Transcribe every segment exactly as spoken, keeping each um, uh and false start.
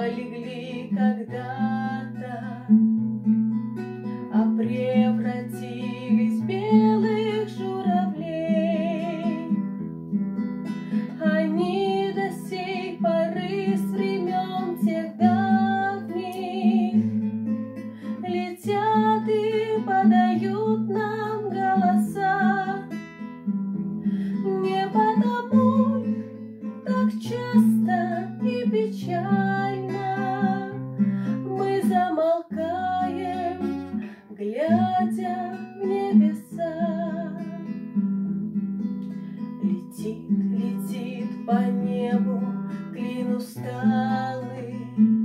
полегли когда-то, а превратились в белых журавлей. Они до сей поры с времен тех давних летят и подают нам голоса. Не потому так часто и печально мы замолкаем, глядя в небеса. Летит, летит по небу клин усталый,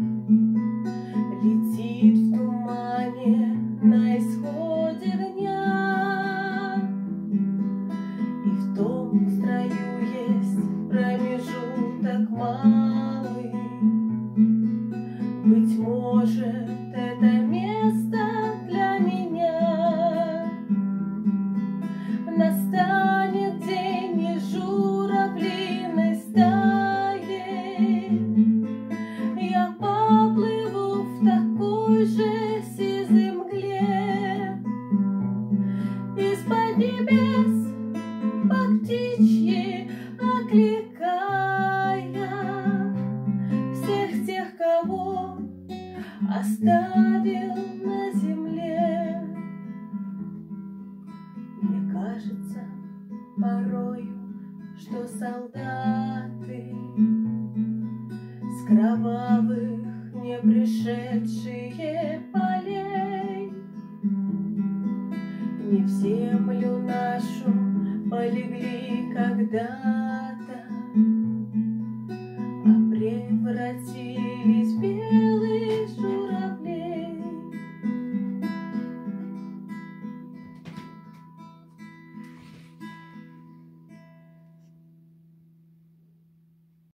летит в тумане на исходе дня. И в том строю есть промежуток малый. Быть может, это место для меня. Настанет день и журавлиной стаи, я поплыву в такой же сизой мгле. Из-под небес по птичьи окликая всех тех, кого оставил на земле. Мне кажется порою, что солдаты с кровавых не пришедшие полей не в землю нашу полегли когда-то,